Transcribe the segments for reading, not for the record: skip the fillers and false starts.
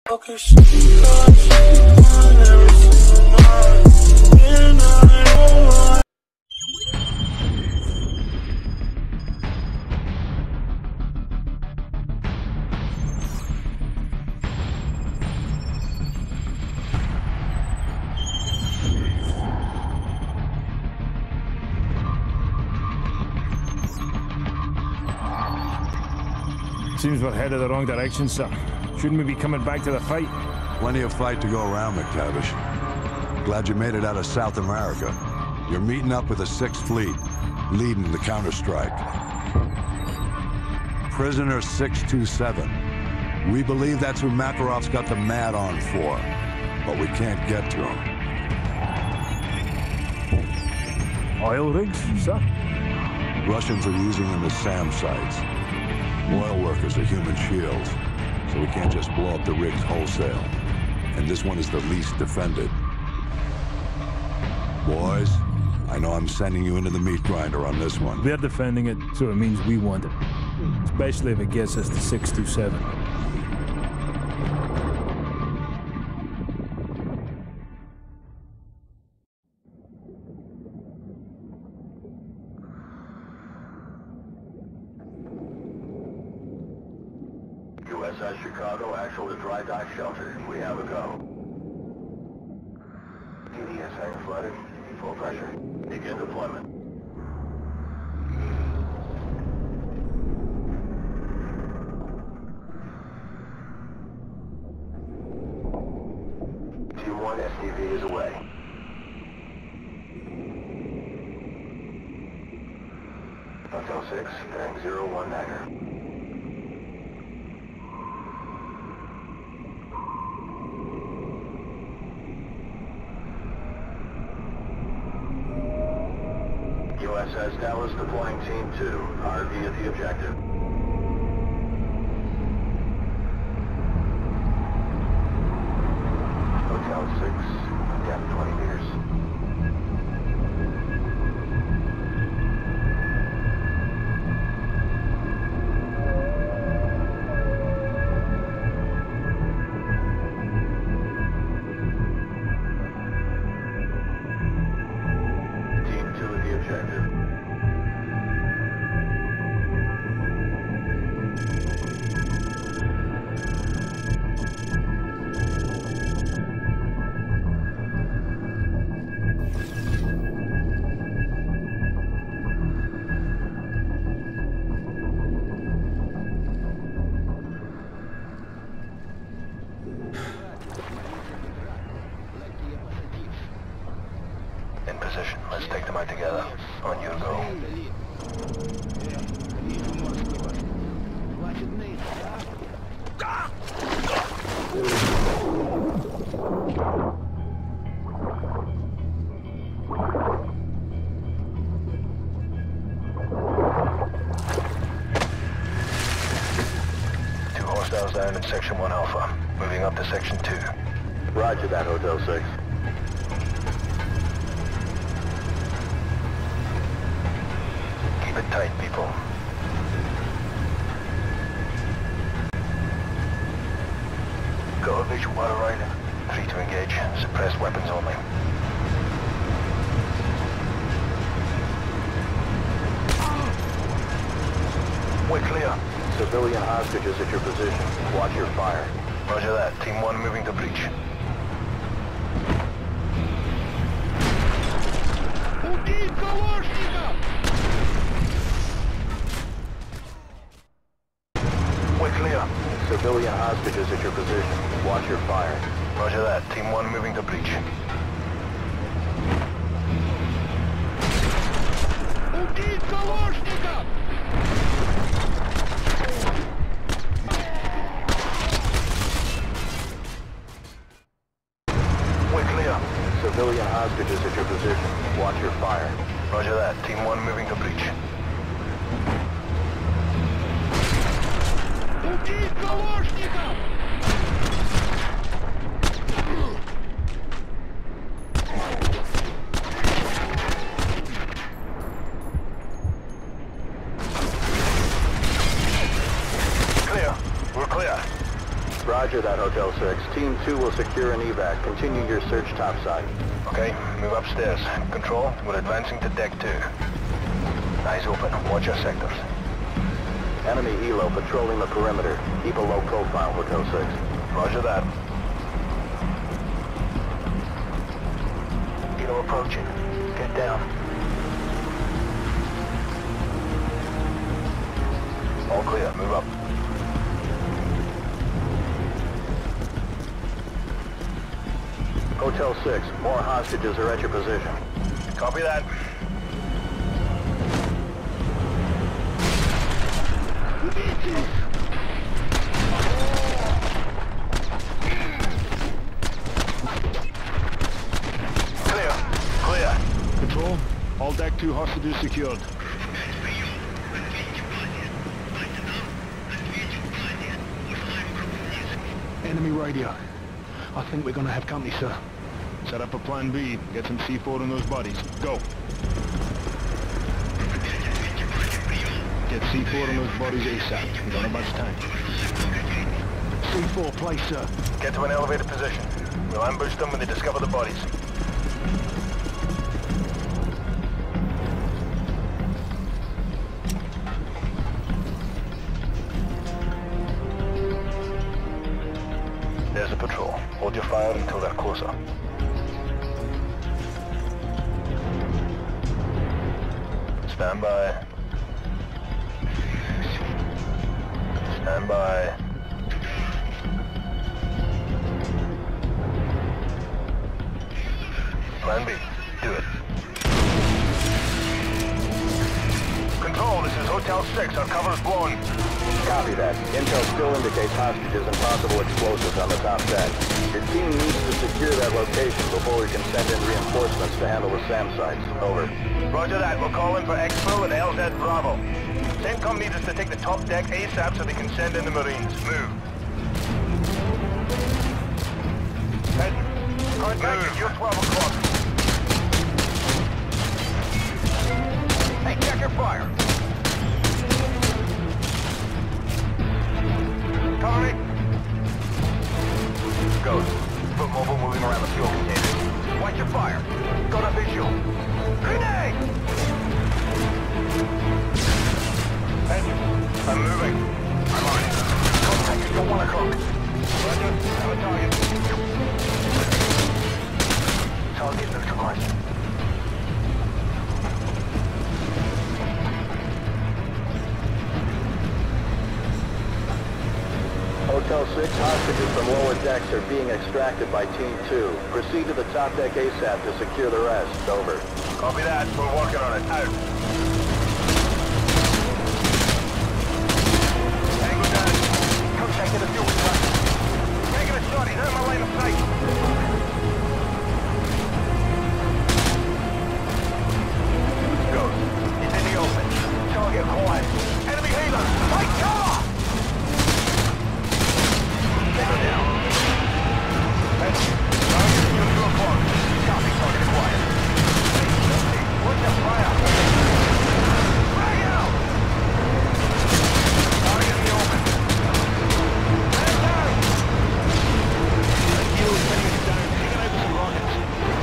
Seems we're headed the wrong direction, sir. Shouldn't we be coming back to the fight? Plenty of fight to go around, MacTavish. Glad you made it out of South America. You're meeting up with the 6th Fleet, leading the counterstrike. Prisoner 627. We believe that's who Makarov's got the mad on for, but we can't get to him. Oil rigs, sir? Russians are using them as SAM sites. Oil workers are human shields, so we can't just blow up the rigs wholesale. And this one is the least defended. Boys, I know I'm sending you into the meat grinder on this one. We're defending it, so it means we want it. Especially if it gets us to 627. USS Chicago, actual to dry dock shelter. We have a go. TDS hangar flooded. Full pressure. Begin deployment. Team 1 STV is away. Hotel 6, bearing 019er. USS Dallas deploying Team 2. RV at the objective. Hotel 6, depth 20 meters. Team 2 at the objective. In position. Let's take them out together. On you go. Two hostiles down in Section 1 Alpha. Moving up to Section 2. Roger that, Hotel 6. Keep it tight, people. Got a visual water rider. 3 to engage. Suppressed weapons only. We're clear. Civilian hostages at your position. Watch your fire. Roger that. Team 1 moving to breach. We're clear. Civilian hostages at your position. Watch your fire. Roger that. Team 1 moving to breach. We're clear. Civilian hostages at your position. Watch your fire. Roger that. Team 1 moving to breach. Clear. We're clear. Roger that. that, Hotel 6. Team 2 will secure an evac. Continue your search topside. Okay, move upstairs. Control, we're advancing to deck 2. Eyes open. Watch your sectors. Enemy helo patrolling the perimeter. Keep a low profile, Hotel 6. Roger that. Helo approaching. Get down. All clear. Move up. Hotel 6, more hostages are at your position. Copy that. Clear. Control, all deck 2 hostages secured. Enemy radio. I think we're gonna have company, sir. Set up a plan B. Get some C4 on those bodies. Go. Get C4 on those bodies ASAP. We don't have much time. C4, place, sir. Get to an elevated position. We'll ambush them when they discover the bodies. There's a patrol. Hold your fire until they're closer. Stand by. Stand by. Plan B. Do it. Control, this is Hotel 6. Our cover's blown. Copy that. Intel still indicates hostages and possible explosives on the top deck. Your team needs to secure that location before we can send in reinforcements to handle the SAM sites. Over. Roger that. We'll call in for Expo and LZ Bravo. CENTCOM needs us to take the top deck ASAP so they can send in the Marines. Move. Head. Contact, you're 12 o'clock. Hey, check your fire. Cover me. Ghost. Foot mobile moving around the fuel container. Watch your fire. Got a visual. Grenade! Head. I'm moving. I'm on it. Contact you, 1 o'clock. Roger. Have a target. Target neutralized. Hotel 6, hostages from lower decks are being extracted by Team 2. Proceed to the top deck ASAP to secure the rest. Over. Copy that. We're working on it. Out. Tango down. Contact in the fuel truck. Taking a shot. He's out of my line of sight. Ghost. He's in the open. Target quiet. Enemy healer. Fight cover! Take her down. Head. Target is 2 o'clock. Copy. Target quiet. What's the fire? Frag out! Target in the open. Man down! That helo's pinning us down. Take it out with some rockets.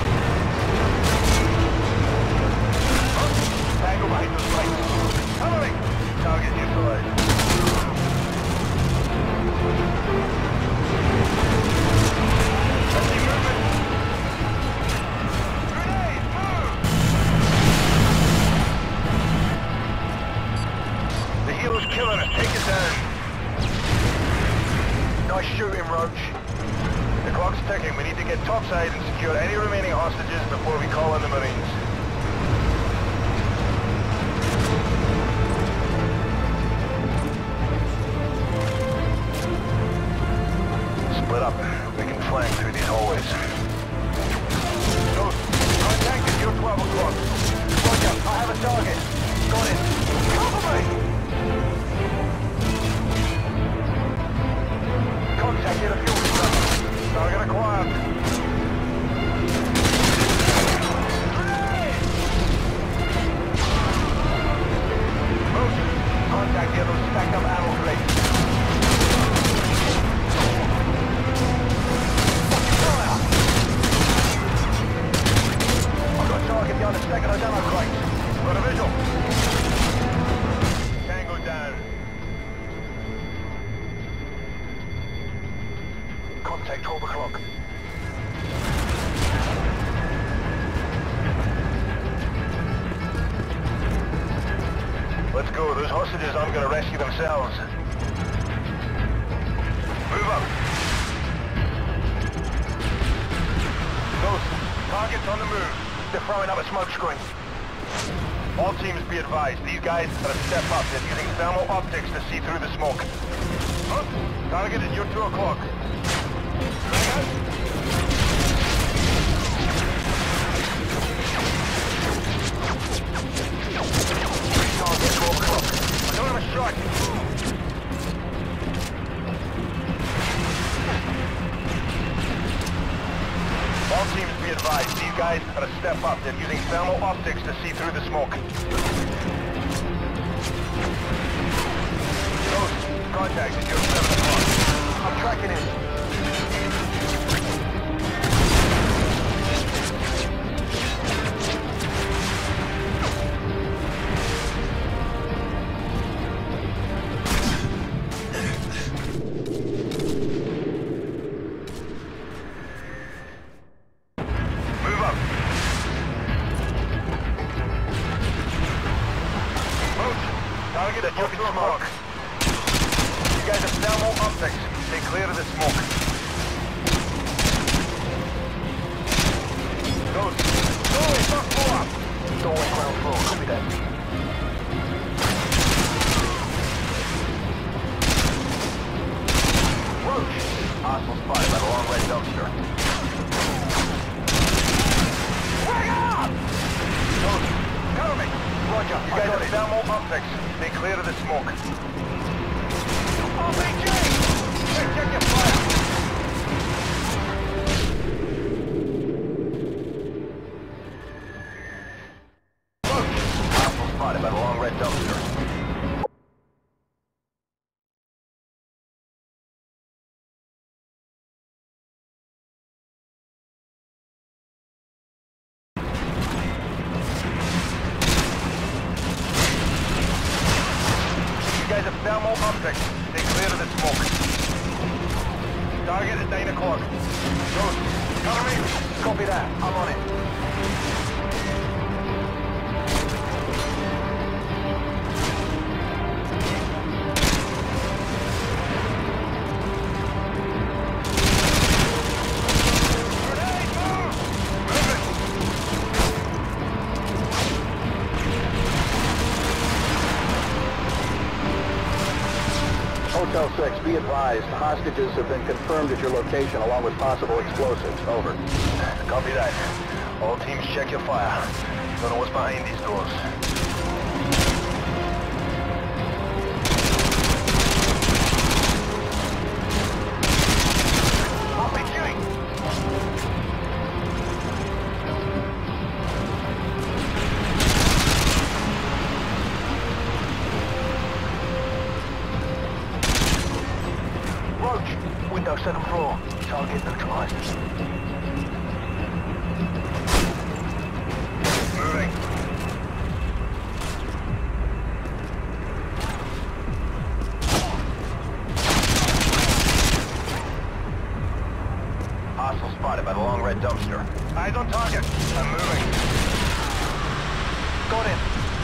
Tango behind those lights. Cover me! Target neutralized. Let's see movement. Grenade! Move! The helo's killing us. Take it down. Nice shooting, Roach. The clock's ticking. We need to get topside and secure any remaining hostages before we call in the Marines. Split up. We can flank through these hallways. Ghost, contact at your 12 o'clock. Roger, I have a target. Got it. Cover me! Contact in a fuel truck. Target acquired. Ghost, contact the other stacked up ammo crates. contact 12 o'clock. Let's go. Those hostages aren't going to rescue themselves. Move up. Ghost, target's on the move. They're throwing up a smoke screen. All teams be advised, these guys are a step up. They're using thermal optics to see through the smoke. Oh, target at your 2 o'clock. Target 12 o'clock. I don't have a shot. All teams be advised, these guys are a step up. They're using thermal optics to see through the smoke. Ghost, contact at your 7 o'clock. I'm tracking him. Target at your smoke. You guys have thermal optics. Stay clear of the smoke. Ghost, doorway, first floor. Doorway, ground floor. Copy that. Roach. Hostile spotted by the long red dumpster. Wake up! Ghost, cover me. Roger, you guys have thermal optics. Stay clear of the smoke. RPG! Check your fire! Roach! Hostile spotted by the long red dumpster. Thermal optics. Stay clear of the smoke. Target at 9 o'clock. Ghost, cover me. Copy that. I'm on it. Grenade, move! Move it! Hotel 6, be advised, hostages have been confirmed at your location along with possible explosives. Over. Copy that. All teams check your fire. Don't know what's behind these doors. RPG! Roach, window 7th floor. Target neutralized. Moving. Hostile spotted by the long red dumpster. Eyes on target. I'm moving. Got in.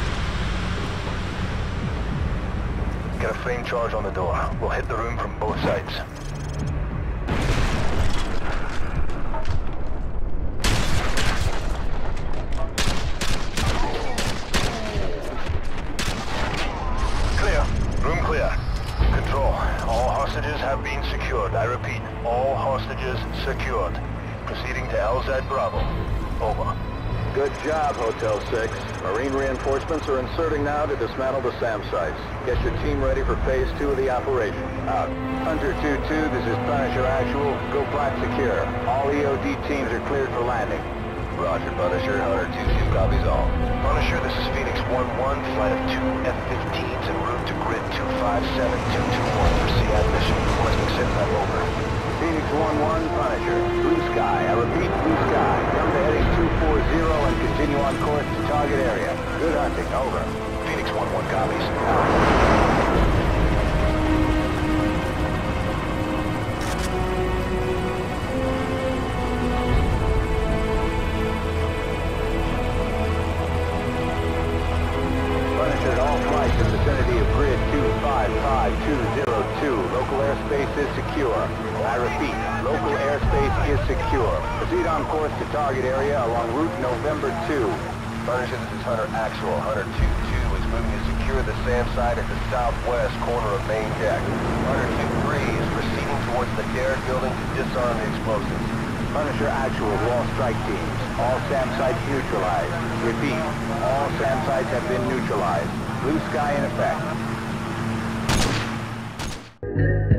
Get a flame charge on the door. We'll hit the room from both sides. Clear. Room clear. Control. All hostages have been secured. I repeat, all hostages secured. Proceeding to LZ Bravo. Over. Good job, Hotel 6. Marine reinforcements are inserting now to dismantle the SAM sites. Get your team ready for phase 2 of the operation. Out. Hunter 2-2, this is Punisher Actual. Go flat secure. All EOD teams are cleared for landing. Roger, Punisher. Hunter 2-2 copies all. Punisher, this is Phoenix 1-1, flight of 2 F-15s en route to grid 257221 for SEAD mission. Requesting SITMAP over. Phoenix 1-1, Punisher. Blue sky. I repeat, blue sky. Come to heading 240 and continue on course to target area. Good hunting. Over. Phoenix 1-1 copies. is secure. Proceed on course to target area along Route November 2. Punisher, this is Hunter Actual. Hunter 2-2 is moving to secure the SAM site at the southwest corner of main deck. Hunter 2-3 is proceeding towards the Derrick building to disarm the explosives. Punisher Actual to all strike teams. All SAM sites neutralized. Repeat, all SAM sites have been neutralized. Blue sky in effect.